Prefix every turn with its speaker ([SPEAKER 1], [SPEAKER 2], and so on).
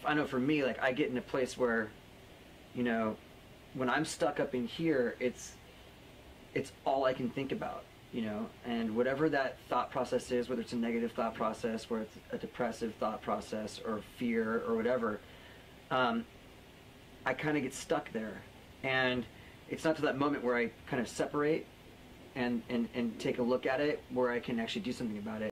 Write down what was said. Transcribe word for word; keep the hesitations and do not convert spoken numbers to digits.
[SPEAKER 1] I know for me, like I get in a place where, you know, when I'm stuck up in here, it's it's all I can think about, you know, and whatever that thought process is, whether it's a negative thought process, whether it's a depressive thought process or fear or whatever, um, I kind of get stuck there. And it's not to that moment where I kind of separate and, and, and take a look at it where I can actually do something about it.